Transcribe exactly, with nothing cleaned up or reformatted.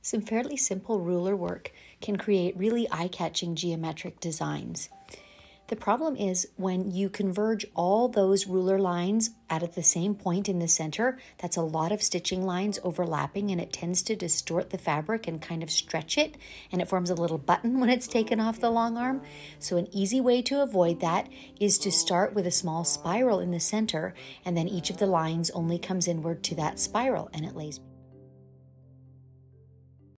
Some fairly simple ruler work can create really eye-catching geometric designs. The problem is when you converge all those ruler lines at the same point in the center, that's a lot of stitching lines overlapping, and it tends to distort the fabric and kind of stretch it, and it forms a little button when it's taken off the long arm. So an easy way to avoid that is to start with a small spiral in the center, and then each of the lines only comes inward to that spiral, and it lays